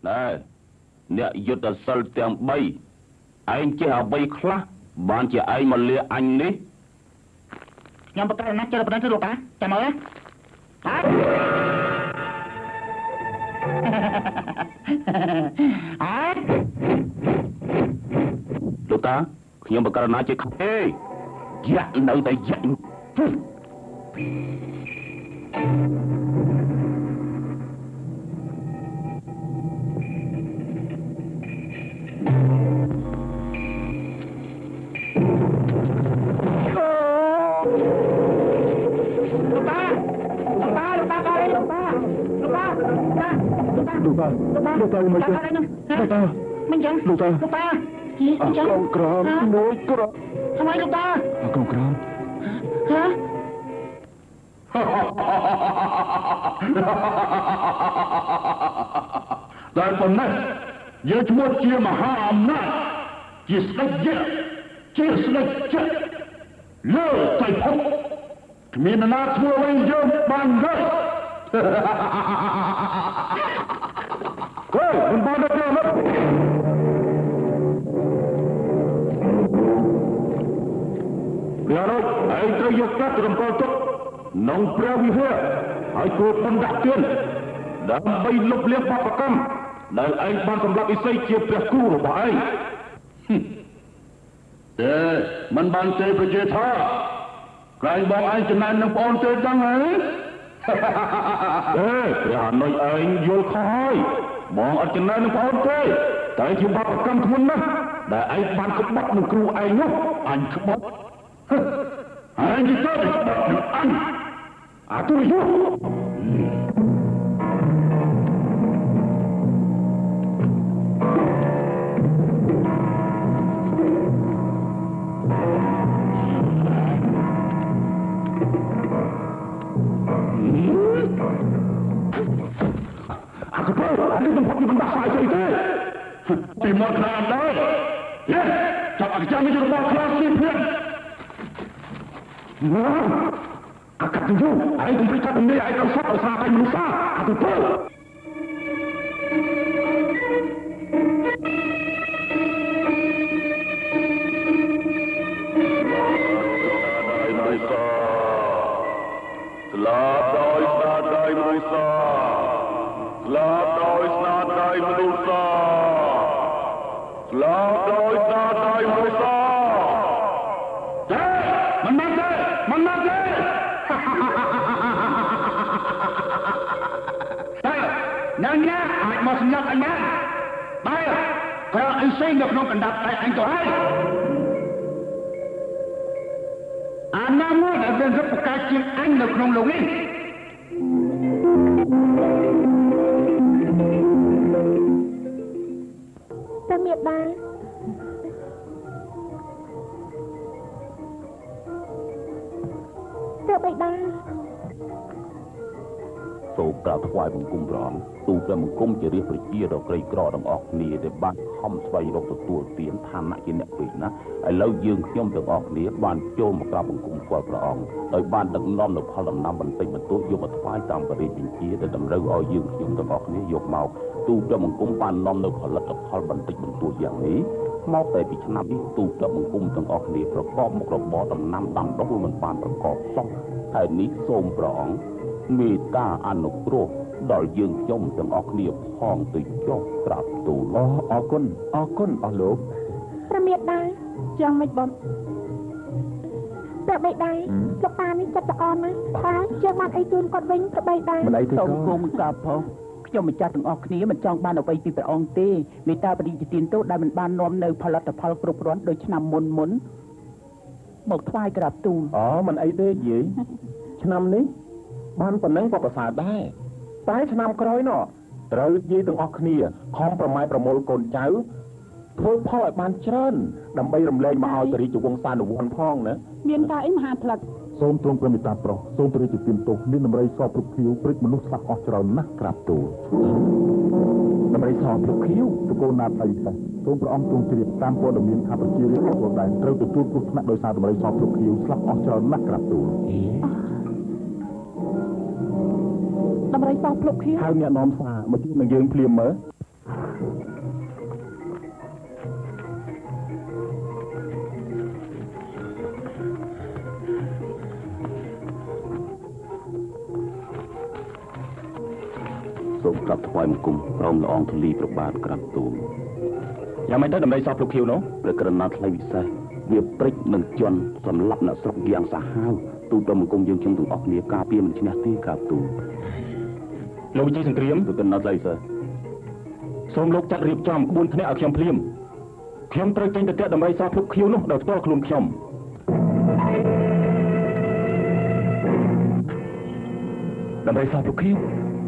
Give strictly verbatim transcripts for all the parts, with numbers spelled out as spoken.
ណែអ្នកយុទ្ធសិលទាំងបីឯងចេះអ្វីខ្លះបានជាឯងមកលាអញនេះខ្ញុំប្រកាសណាស់ចេះប៉ុណ្ណឹងទេលោកតាចាំមើលហ៎អើលោកតាខ្ញុំប្រកាសណាស់ជាខេយ៉ាក់នៅតែយ៉ាក់លោកតាលោកតាមកលោកតាលោកតាមិនចឹងលោកតាលោកតាជីអញ្ចឹងកងក្រមមួយក្រមថ្មីលោកតាកងក្រមហ៎តែប៉ុណ្ណេះយើងឈ្មោះជាមហាអំណាចជាស្ដេចយៈជាស្ដេចចិត្តលើតែភពគ្មានណាធ្វើឲ្យយើងបានទេកូនមិនបានទេមកព្រះរោគឯងត្រូវយកកាត់រំកល់ទុកក្នុងព្រះវិហារហើយគោបណ្ដាក់ទានដើម្បីលុបលាងបាបកម្មដែលឯងបានសម្លាប់ឥសីជាព្រះគ្រូរបស់ឯងទេមិនបានទេប្រជាថាក្រែងបងឯងចំណែននឹងប្អូនទេចឹងហើយទេព្រះអនុយឯងយល់ខុសហើយបងអត់ចំណែននឹងប្អូនទេតែជាបាបកម្មធ្ងន់ណាស់ដែលឯងបានក្បត់នឹងគ្រូឯងនោះអញក្បត់ឯងទៅក្បត់នឹងអញអាទុយយុអាកទៅអានេះមិនផុតពីបណ្ដាសាយទេពីមកខាងដែរយេចាប់អកចាំនេះរបស់ខ្លះស៊ីភៀនអាកាត់យូឯងកុំព្រីកាត់នេះឯងទៅសក់ឲ្យស្រាតែមនុស្សសាអាទៅទៅស្លាប់ដោយស្នាដៃមនុស្សសាស្លាប់ដោយស្នាដៃមនុស្សសាស្លាប់ដោយស្នាដៃមនុស្សសាទេមិនមែនទេមិនមែនទេតែនៅណាអាចមកសម្លាប់អញបានបែរក្រអញសេងនៅក្នុងកណ្ដាប់តែអញទៅហើយអាណាមួយដែលមានរឹបប្រកាសជាងអញនៅក្នុងលោកនេះតែមេដាទៅបៃតាសូមក្រាបថ្វាយបង្គំព្រះអង្គទូលព្រះបង្គំជារាជប្រជាដ៏ក្រីក្រទាំងអស់គ្នាដែលបានខំស្វែងរកទទួលទានឋានៈជាអ្នកពេកណាឥឡូវយើងខ្ញុំទាំងអស់គ្នាបានចូលមកក្រាបបង្គំស្គាល់ព្រះអង្គដោយបានដឹកនាំនៅផលដំណាំបន្តិចបន្តួចយកមកថ្វាយតាមបរិយាបញ្ជាដែលតម្រូវឲ្យយើងខ្ញុំទាំងអស់គ្នាយកមកទូលព្រះបង្គំបាននាំនៅផលិតផលបន្តិចបន្តួចយ៉ាងនេះមកតែពីឆ្នាំនេះទូលព្រះបង្គំទាំងអស់គ្នាប្រកបមុខរបរដំណាំដាំដុះមិនបានប្រកបសោះតែនេះសូមព្រះអង្គមេត្តាអនុគ្រោះដល់យើងខ្ញុំទាំងអស់គ្នាផងទៅចុះក្រាបទូលអរគុណអរគុណអស់លោកព្រះមេដាយ៉ាងម៉េចបងព្រះបៃតាលោកតានេះចិត្តល្អណាស់តែយើងបានអីជូនគាត់វិញព្រះបៃតាមិនអីទេសូមគុំកាប់ផងខ្ញុំម្ចាស់ទាំងអស់គ្នាមិនចង់បានអ្វីពីព្រះអង្គទេមេត្តាបរិយាទានទោសដែលមិនបាននាំនៅផលិតផលគ្រប់គ្រាន់ដោយឆ្នាំមុនមុនមកថ្វាយក្រាបទូលអូមិនអីទេយាយឆ្នាំនេះបានប៉ុណ្ណឹងក៏ប្រសើរដែរតែឆ្នាំក្រោយនោះត្រូវយាយទាំងអស់គ្នាខំប្រម៉ែប្រមូលកូនចៅធ្វើផលឲ្យបានច្រើនដើម្បីរំលែកមកឲ្យរាជវង្សានុវណ្ណផងណាមានការអីមហាផ្លឹកសូមទ្រង់ព្រះមេត្តាប្រោសសូមព្រះរាជទានទោសមានដំរីសគ្រប់ខៀវព្រិចមនុស្សស្លាប់អស់ច្រើនណាស់ក្រាបទូលដំរីសគ្រប់ខៀវតកូលណាត់អីខ្លះសូមព្រះអង្គទ្រង់ជ្រាបតាមព័ត៌មានថាប្រជារាស្ត្ររបស់ដែនត្រូវទទួលគ្រោះថ្នាក់ដោយសារដំរីសគ្រប់ខៀវស្លាប់អស់ច្រើនណាស់ក្រាបទូលដំរីសភ្លុកខៀវហើយអ្នកនាំសារមកជួយនឹងយើងភ្លាមមើលសូមក្រាបថ្វាយបង្គំព្រមល្អងធូលីប្របាទក្រាបទូលយ៉ាងម៉េចទៅដើម្បីសោះភ្លុកខៀវនោះព្រះក្រណាត់ថ្លៃវិសេសវាព្រិចនឹងជន់សម្លាប់អ្នកស្រុកយ៉ាងសាហាវទូលព្រះបង្គំយើងខ្ញុំទាំងអស់គ្នាការពារមិនឈ្នះទេក្រាបទូលលោកវិជ័យសង្គ្រាមព្រះក្រណាត់ថ្លៃវិសេសសូមលោកចាត់រៀបចំក្បួនភ្នាក់ឲ្យខ្ញុំភ្លាមខ្ញុំត្រូវចេញទៅទៀតដើម្បីសោះភ្លុកខៀវនោះដោយផ្ទាល់ខ្លួនខ្ញុំដើម្បីសោះភ្លុកខៀវ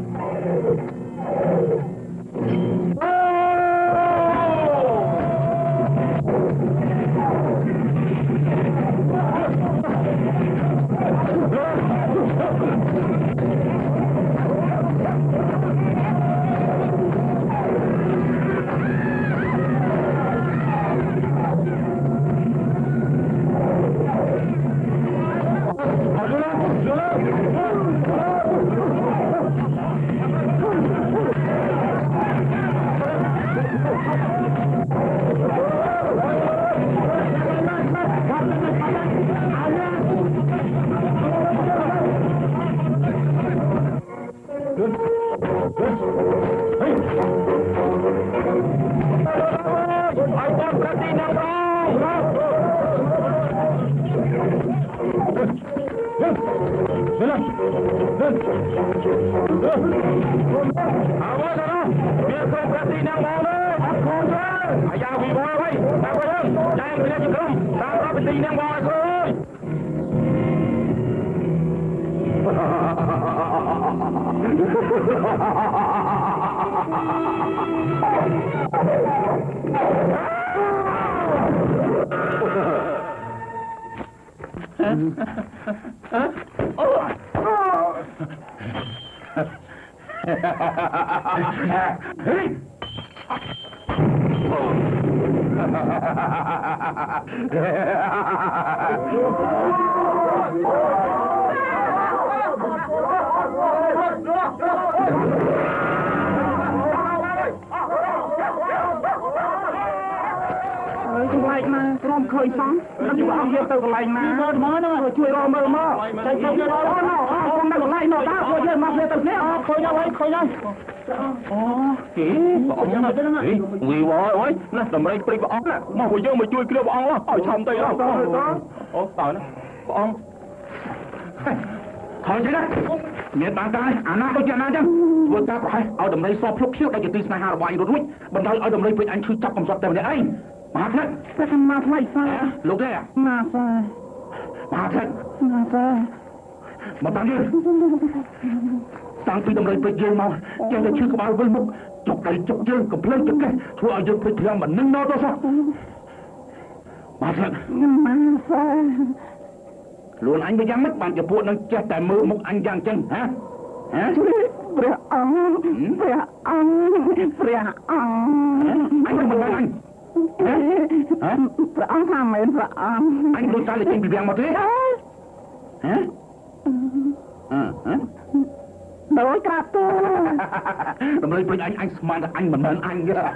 ជួយរកមើលមកចែកទៅរកមកអូននៅកន្លែងនោះតើពួកយើងមកគ្នាទៅគ្នាអូឃើញហើយឃើញហើយអូគេបងខ្ញុំទៅហ្នឹងវីវ៉យអើយណាតម្រៃព្រិចព្រះអង្គណាមកពួកយើងមកជួយគ្រាព្រះអង្គឲ្យឆំទៅអូតើណាព្រះអង្គខំជិះណាមានបានតាអាណាដូចជាអាណាចឹងធ្វើការប្រហែលឲ្យតម្រៃសោះភ្លុកខៀវដែលជាទីស្នេហារបស់អញរួចរួចបណ្ដោយឲ្យតម្រៃព្រិចអញឈឺចាប់កំសត់តែម្នាក់ឯងមហាថ្នាក់ព្រះសម្មាថ្លៃសាលោកទេណាសាមហាថ្នាក់ណាសាមកតាំងយើងតាំងពីតម្រៃព្រិចយើងមកចេះតែឈឺក្បាលវិលមុខចុកដៃចុកយើងកំភ្លើងចង្កេះធ្វើឲ្យយើងព្រិចព្រាំមិននឹងដល់ទៅសោះមហាថ្នាក់ណាសាខ្លួនអញវាយ៉ាងម៉េចបានជាពួកនឹងចេះតែមើលមុខអញយ៉ាងចឹងហ៎ហ៎ព្រះអង្គព្រះអង្គព្រះអង្គអញមិនដឹងអញព្រះអង្គថាមែនព្រះអង្គអញដូចតែលេចចេញពីវាំងមកទេហ៎ហ៎ហ៎ដោយក្រាបទូលតម្លៃពេញអញអញស្មានថាអញមិនមែនអញ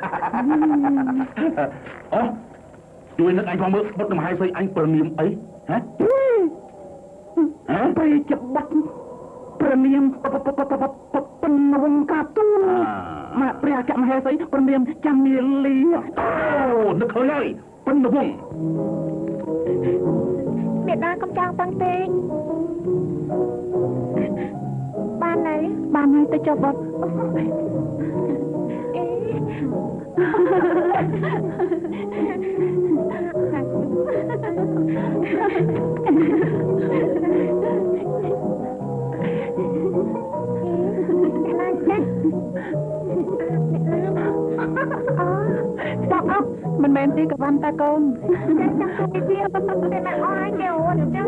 អូជួយនឹកអញផងមើលបុត្រមហាសីអញប្រនាមអីហ៎ហ៎ពេលច្បាត់ប្រនាមប៉ុណ្ណងក្រាបទូលមកព្រះចក្រមហេសីប្រនាមចាំនាលីអូនឹកឃើញហើយប៉ុណ្ណងមេដាកំចាងតាំងទេបានហើយបានហើយទៅចុះបុតចាប់អប់មិនមែនទេកវ៉ាន់តាកូនចាំចាំទៅវាទៅទៅតែមកអស់ហើយគេអូនចឹង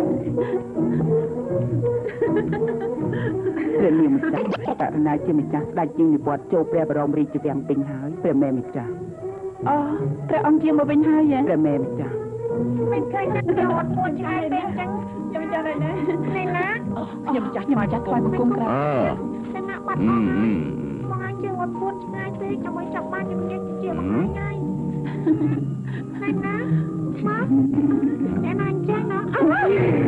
ព្រះនាងម្ចាស់ករណីជាម្ចាស់ស្ដេចជាងនិវត្តចូលព្រះបរមរាជវាំងពេញហើយព្រះមេម្ចាស់អូព្រះអង្គជាមកវិញហើយព្រះមេម្ចាស់មិនឃើញតែអត់ពួនឆ្ងាយទេចឹងខ្ញុំចាំដែរណានេះណាខ្ញុំម្ចាស់ខ្ញុំម្ចាស់ថ្វាយបង្គំក្រាបចឹងណាបាត់អស់មកអញជើងត់ពួនឆ្ងាយពេកដើម្បីចាប់បានជំនាញជាមកថ្ងៃហើយណាមកអ្នកណាចាស់ណាអូបប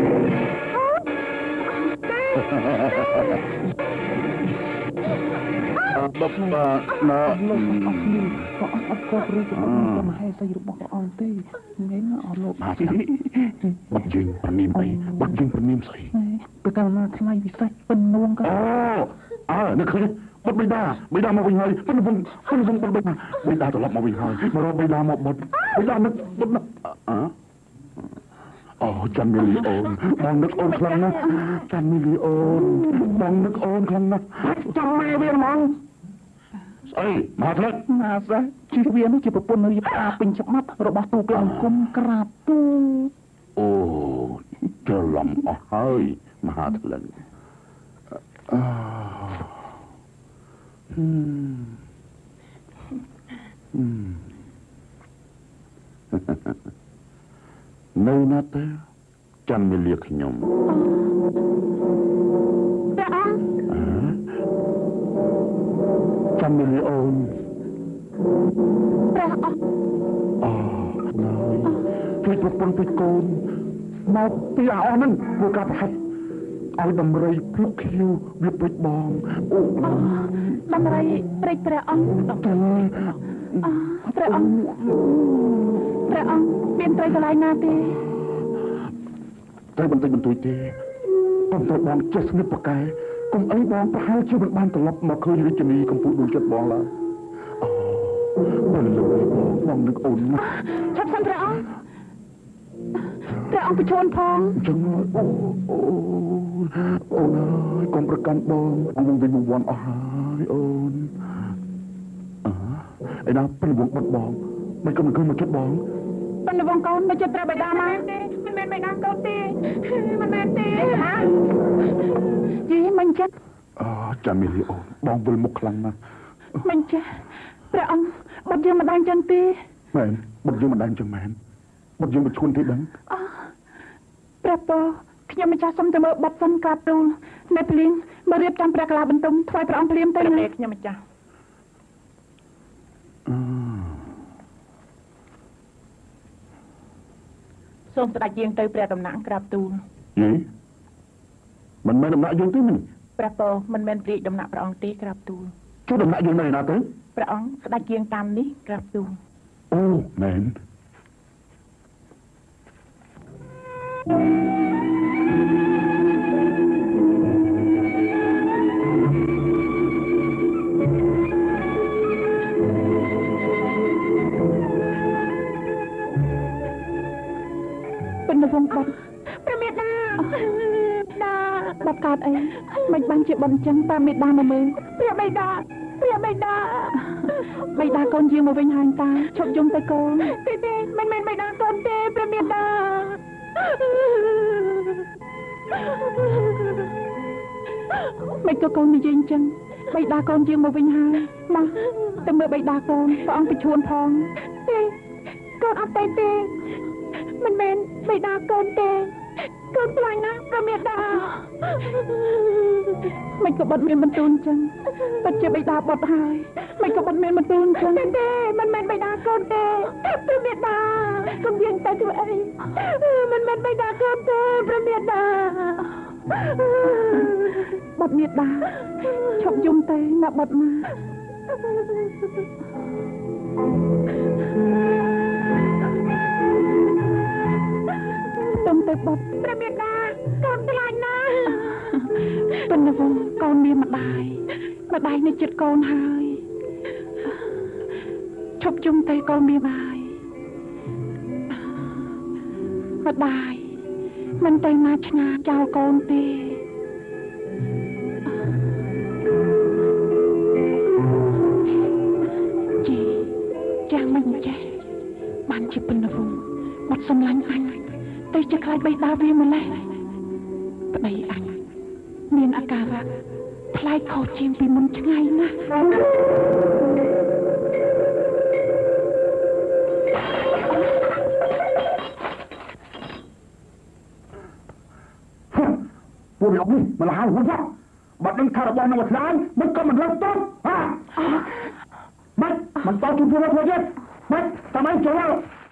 ណាលោកអស់នេះក៏អត់អត់ក៏ព្រឹករបស់មហេសីរបស់ព្រះអង្គទេថ្ងៃណាអស់លោកបាត់យើងប្រនាមអីបាត់យើងប្រនាមស្អីពេលកាលណាថ្លៃពិសេសពិននួងក៏អូអើនឹកឃើញបុតបិតាបិតាមកវិញហើយពិនវងពិនវងបុតបិតាបិតាត្រឡប់មកវិញហើយមករកបិតាមកបុតបិតានឹកបុតអើអូចាំមីលីអូនបងនឹកអូនខ្លាំងណាស់ចាំមីលីអូនបងនឹកអូនខ្លាំងណាស់ចាំម៉ែវាហ្មងស្អីមកផ្លឹកណាសាជីវានេះជាប្រពន្ធរៀបការពេញច្បាប់របស់ទូក្លអង្គមក្រាបទូអូច្រឡំអស់ហើយមហាថ្លឹងអឺហឹមហឹមនៅណាទៅចាំមីលីខ្ញុំព្រះអង្គចាំមីលីអូនព្រះអង្គអូណយជួយប្រពន្ធពីកូនមកពីអស់ហ្នឹងពួកកាប់ហាច់ឲ្យដំរីភ្លុកខៀវវាពេចបងអូដំរីព្រេចព្រះអង្គទៅព្រះអង្គព្រះអង្គមានត្រីកន្លែងណាទេតែបន្តិចបន្តួចទេប៉ុន្តែបងចេះស្និទ្ធប្រកែកុំអីបងប្រហែលជាមិនបានត្រឡប់មកឃើញរាជនីកំពុងដូចចិត្តបងឡើយអូបងលួយបងនឹកអូនណាឆាប់សិនព្រះអង្គព្រះអង្គបញ្ជូនផងចឹងអូអូអូនអើយកុំប្រកាន់បងបងវិញវ័នអស់ហើយអូនអើឯណាពេលវងបាត់បងមិនក៏មិនឃើញមកចិត្តបងប៉ុន្តែបងកូននៅចិត្តព្រះបិតាមកទេមិនមែនបិតាកូនទេមិនមែនទេយីមិនចិត្តអឺចាំមីលីអូនបងវិលមុខខ្លាំងណាស់មិនចេះព្រះអង្គបុតយើងមិនដឹងចឹងទេមែនបុតយើងមិនដឹងចឹងមែនបុតយើងមិនឈួនទេដឹងអូព្រះពរខ្ញុំម្ចាស់សុំទៅមើលបុតសិនក្រាបទូលនៅភ្លៀងមករៀបចំព្រះកលាបន្ទុំថ្វាយព្រះអង្គភ្លាមទៅណាខ្ញុំម្ចាស់អឺសូមស្ដេចយាងទៅព្រះដំណាក់ក្រាបទូលយីមិនមែនដំណាក់យើងទេមិនព្រះពរមិនមែនព្រាយដំណាក់ព្រះអង្គទេក្រាបទូលចូលដំណាក់យើងនៅណាទៅព្រះអង្គស្ដេចយាងតាមនេះក្រាបទូលអូមែនពិនវងបាត់ព្រះមេដាដាបាត់កើតអីមិនបានជាប៉ុនចឹងព្រះមេដាមកមើលព្រះបិតាព្រះបិតាបិតាកូនយាងមកវិញហើយតាឈប់យំទៅកូនទេទេមិនមែនបិតាកូនទេព្រះមេដាមិនក៏កូននិយាយអញ្ចឹងបិតាកូនយាងមកវិញហើយមកទៅមើលបិតាកូនព្រះអង្គបញ្ជូនផងទេកូនអត់ទេទេមិនមែនបិតាកូនទេកូនខ្លាញ់ណាស់ព្រះមេដាមិនក៏បាត់មានបន្ទូលអញ្ចឹងបាត់ជាបិតាបាត់ហើយមិនក៏បាត់មានបន្ទូលអញ្ចឹងទេទេមិនមែនបិតាកូនទេព្រះមេដាកុំយាងទៅធ្វើអីមិនមែនបិតាកូនទេព្រះមេដាបាត់មេដាឈប់យំទៅណាបាត់ណាទុំទៅបាត់ព្រះមេដាកូនខ្លាចណាស់ប៉ុន្តែវងកូនមានម្ដាយម្ដាយនៅចិត្តកូនហើយឈប់ជុំទៅកូនមានហើយម្ដាយមិនទៅណាឆ្ងាយចោលកូនទេជីចាំមិនចេះបានជាប៉ុណ្ណឹងបាត់សម្លាញ់អញទៅជាខ្លាចបិតាវាម្លេះប្តីអញមានអាការៈថ្លៃខុសជាងពីមុនឆ្ងាយណាស់ពួកវាអត់នេះមិនលះហៅហួសបាត់នឹងថារបស់នឹងស្ដាយមិនក៏មិនលើកតបហាมันต้องជួបជាមួយធ្វើទៀតមិនតាមឯងចូលមក